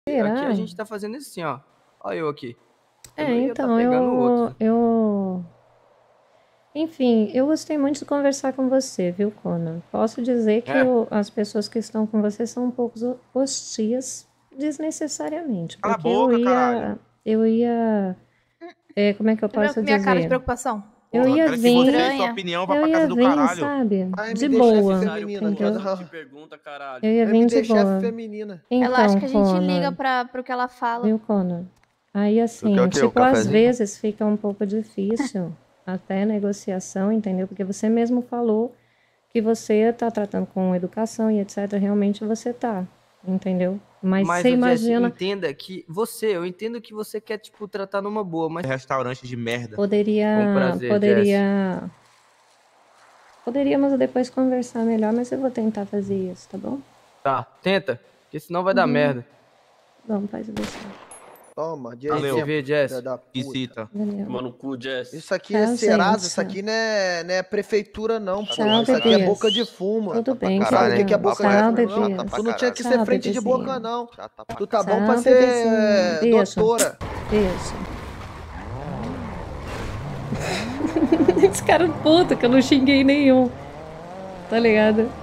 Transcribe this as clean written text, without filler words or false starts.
Será? Aqui a gente tá fazendo assim, ó. Olha eu aqui. Então, Enfim, eu gostei muito de conversar com você, viu, Conan? Posso dizer que as pessoas que estão com você são um pouco hostis desnecessariamente. Cala a Porque boca, caralho. como é que eu posso Minha dizer? cara de preocupação. Eu ia quero que você e vir, sua opinião vá eu pra casa ia do vir, caralho. sabe? Ai, De me deixa boa, feminina, entendeu? cara. Pergunta, caralho. Eu ia vir de chefe boa. feminina. Então, Ela acha que a gente Conan, liga pro que ela fala. viu, Conan? Aí, assim, quer o quê? O tipo, às cafezinho? vezes fica um pouco difícil até negociação, entendeu? Porque você mesmo falou que você tá tratando com educação e etc. Realmente você tá, entendeu? Mas você Jesse, imagina... entenda que eu entendo que você quer, tipo, tratar numa boa, mas... Restaurante de merda. Com prazer, Jesse. Poderíamos depois conversar melhor, mas eu vou tentar fazer isso, tá bom? Tá, tenta, porque senão vai dar merda. Vamos, faz o beijo. Toma, de Valeu. exemplo, Jesse. filha da puta. Visita. Mano, cu, Jess. Isso aqui Tchau, é Serasa, gente. isso aqui não é prefeitura não, pô. Tchau, Isso aqui é bebês. boca de fumo. Tudo bem, Tu sabe o que é boca de Tchau, fumo, bebês. não? Tu não tinha que Tchau, ser frente de bebezinho. boca, não. Tu tá bom Tchau, pra ser bebezinho. Beijo. doutora. Beijo. Esse cara puto que eu não xinguei nenhum. Tá ligado?